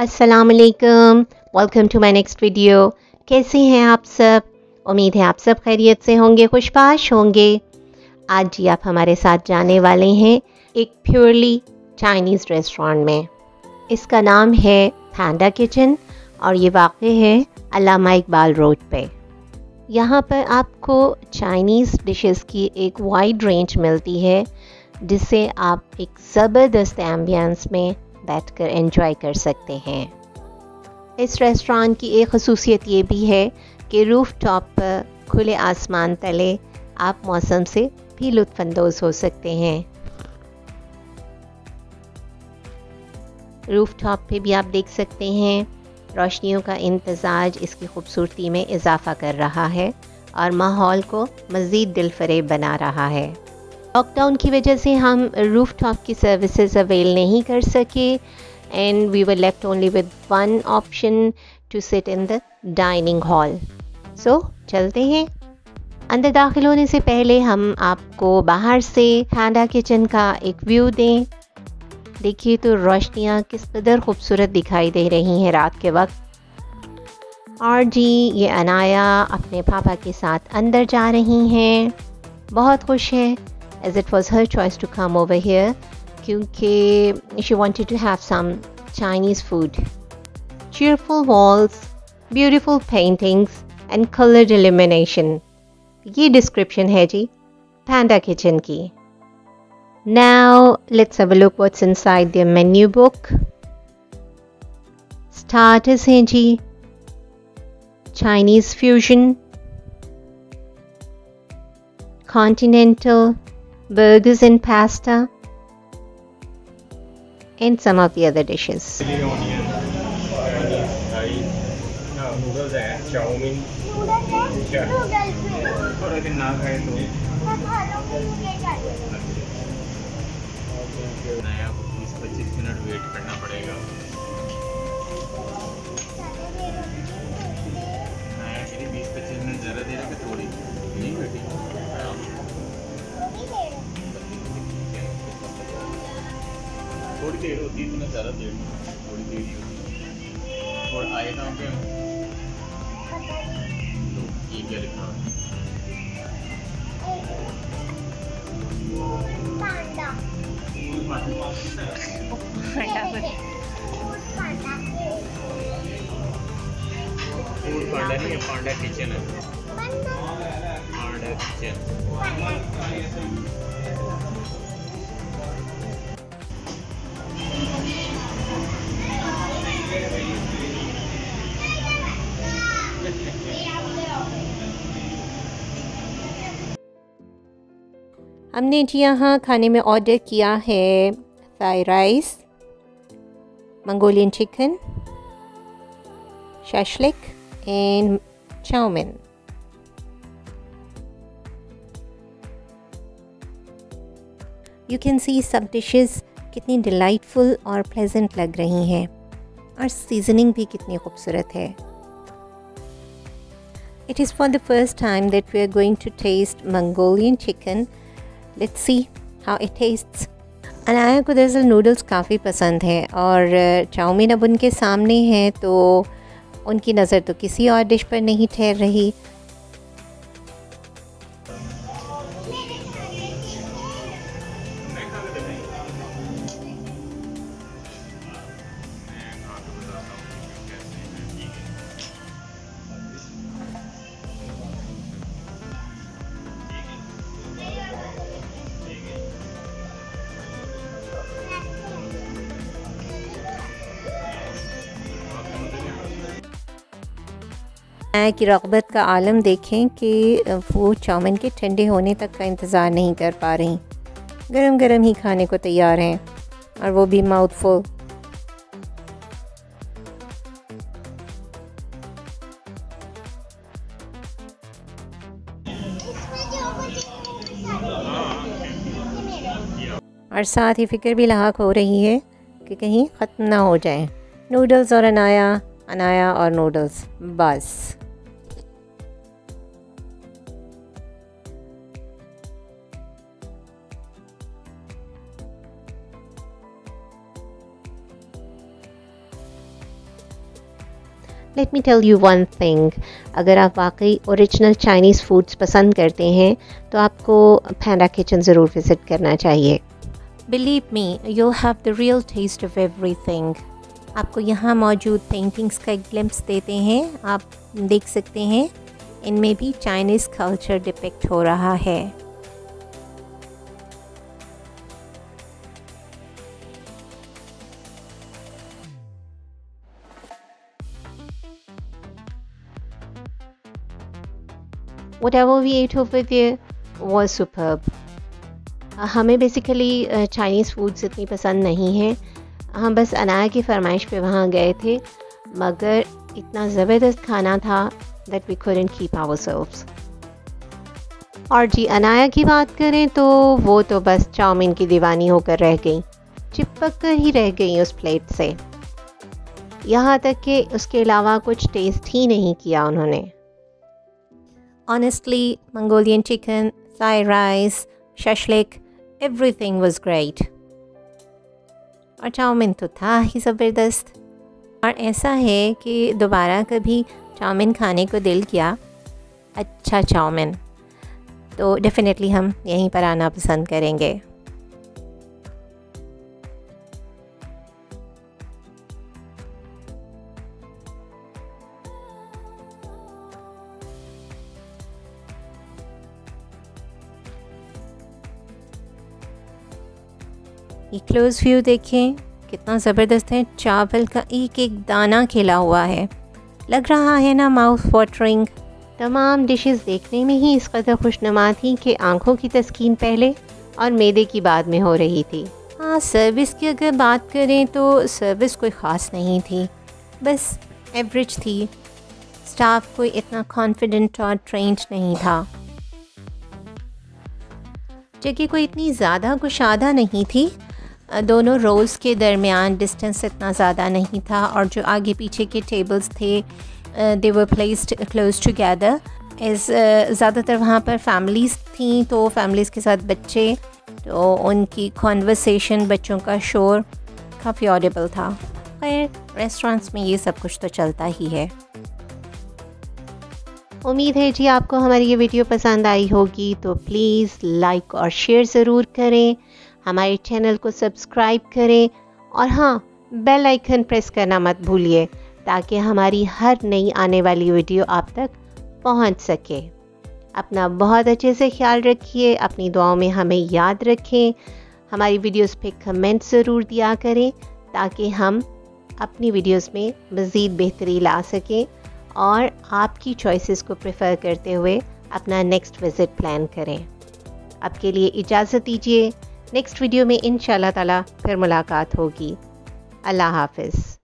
अस्सलाम वालेकुम, welcome to my next video. कैसे हैं आप सब? उम्मीद है आप सब खैरियत से होंगे, खुशबाश होंगे। आज जी आप हमारे साथ जाने वाले हैं एक प्योरली चाइनीज़ रेस्टोरेंट में। इसका नाम है पैंडा किचन और ये वाक़ है अल्लामा इकबाल रोड पे। यहाँ पर आपको चाइनीज़ डिशेस की एक वाइड रेंज मिलती है जिससे आप एक ज़बरदस्त एम्बियंस में बैठकर एंजॉय कर सकते हैं। इस रेस्टोरेंट की एक ख़ुसूसियत ये भी है कि रूफ़ टॉप पर खुले आसमान तले आप मौसम से भी लुत्फ़अंदोज़ हो सकते हैं। रूफ़ टॉप पे भी आप देख सकते हैं रोशनियों का इम्तज़ाज इसकी खूबसूरती में इजाफ़ा कर रहा है और माहौल को मज़ीद दिलफरेब बना रहा है। लॉकडाउन की वजह से हम रूफ़ टॉप की सर्विसेज अवेल नहीं कर सके and we were left only with one option to sit in the dining hall. So चलते हैं। अंदर दाखिल होने से पहले हम आपको बाहर से पैंडा किचन का एक व्यू दें। देखिए तो रोशनियाँ किस कदर खूबसूरत दिखाई दे रही हैं रात के वक्त। और जी ये अनाया अपने पापा के साथ अंदर जा रही हैं, बहुत खुश है as it was her choice to come over here क्योंकि she wanted to have some Chinese food. Cheerful walls, beautiful paintings and colored illumination. ये description है जी पैंडा किचन की। Now let's have a look what's inside their menu book. Starters हैं जी Chinese fusion, continental, burgers and pasta, and some of the other dishes. Noodles है, chow mein थोड़ा दिन ना खाए तो नया 20-25 मिनट वेट करना पड़ेगा। नया के लिए 20-25 मिनट ज़्यादा देर है थोड़ी नहीं बेटी थोड़ी देर होती है, इतना ज़्यादा देर थोड़ी देर ही होती है। और आए कहाँ पे हम? ये क्या लिखा है? फूड पांडा नहीं है, पांडा किचन है। Panda Kitchen. हमने जी यहाँ खाने में ऑर्डर किया है fried rice, Mongolian chicken, shashlik and chow mein. You can see सब डिशेस कितनी डिलाइटफुल और प्लेजेंट लग रही हैं और सीजनिंग भी कितनी खूबसूरत है। It is for the first time that we are going to taste Mongolian chicken. Let's see how it tastes. Anaya को दरअसल नूडल्स काफ़ी पसंद हैं और चाउमीन अब उनके सामने है तो उनकी नज़र तो किसी और डिश पर नहीं ठहर रही। की रग़बत का आलम देखें कि वो चाउमीन के ठंडे होने तक का इंतज़ार नहीं कर पा रही, गरम गरम ही खाने को तैयार हैं और वो भी माउथफुल। और साथ ही फ़िक्र भी लाक हो रही है कि कहीं ख़त्म ना हो जाए। नूडल्स और अनाया, अनाया और नूडल्स बस। Let me tell you one thing, अगर आप वाकई ओरिजिनल चाइनीज़ फूड्स पसंद करते हैं तो आपको पैंडा किचन ज़रूर विज़िट करना चाहिए। Believe me, you'll have the real taste of everything। आपको यहाँ मौजूद पेंटिंग्स का एक ग्लिम्प्स देते हैं, आप देख सकते हैं इनमें भी चाइनीज़ कल्चर डिपिक्ट हो रहा है। Whatever we ate over there was superb। हमें बेसिकली चाइनीज़ फूड्स इतनी पसंद नहीं है, हम बस अनाया की फरमाइश पे वहाँ गए थे, मगर इतना ज़बरदस्त खाना था that we couldn't keep ourselves। और जी अनाया की बात करें तो वो तो बस चाउमीन की दीवानी होकर रह गई, चिपक कर ही रह गई उस प्लेट से, यहाँ तक कि उसके अलावा कुछ टेस्ट ही नहीं किया उन्होंने। Honestly, Mongolian chicken, Thai rice, shashlik, everything was great। और चाउमीन तो था ही ज़बरदस्त। और ऐसा है कि दोबारा कभी चाउमीन खाने को दिल किया, अच्छा चाउमीन, तो डेफिनेटली हम यहीं पर आना पसंद करेंगे। ये क्लोज व्यू देखें कितना ज़बरदस्त है, चावल का एक एक दाना खिला हुआ है, लग रहा है ना माउथ वाटरिंग। तमाम डिशेस देखने में ही इस कदर खुशनुमा थी कि आंखों की तस्कीन पहले और मैदे की बाद में हो रही थी। हाँ, सर्विस की अगर बात करें तो सर्विस कोई ख़ास नहीं थी, बस एवरेज थी। स्टाफ कोई इतना कॉन्फिडेंट और ट्रेंड नहीं था। जगह कोई इतनी ज़्यादा कुशादा नहीं थी, दोनों रोज़ के दरमियान डिस्टेंस इतना ज़्यादा नहीं था, और जो आगे पीछे के टेबल्स थे they were placed close together. ज़्यादातर वहाँ पर फैमिलीज़ थी, तो फैमिलीज़ के साथ बच्चे, तो उनकी कॉन्वर्सेशन, बच्चों का शोर काफ़ी ऑडिबल था। खैर, रेस्टोरेंट्स में ये सब कुछ तो चलता ही है। उम्मीद है जी आपको हमारी ये वीडियो पसंद आई होगी, तो प्लीज़ लाइक और शेयर ज़रूर करें, हमारे चैनल को सब्सक्राइब करें, और हाँ, बेल आइकन प्रेस करना मत भूलिए ताकि हमारी हर नई आने वाली वीडियो आप तक पहुंच सके। अपना बहुत अच्छे से ख्याल रखिए, अपनी दुआओं में हमें याद रखें, हमारी वीडियोस पे कमेंट ज़रूर दिया करें ताकि हम अपनी वीडियोस में मज़ीद बेहतरी ला सकें और आपकी चॉइसेस को प्रेफर करते हुए अपना नेक्स्ट विज़िट प्लान करें। अब के लिए इजाज़त दीजिए, नेक्स्ट वीडियो में इंशाल्लाह ताला फिर मुलाकात होगी। अल्लाह हाफ़िज़।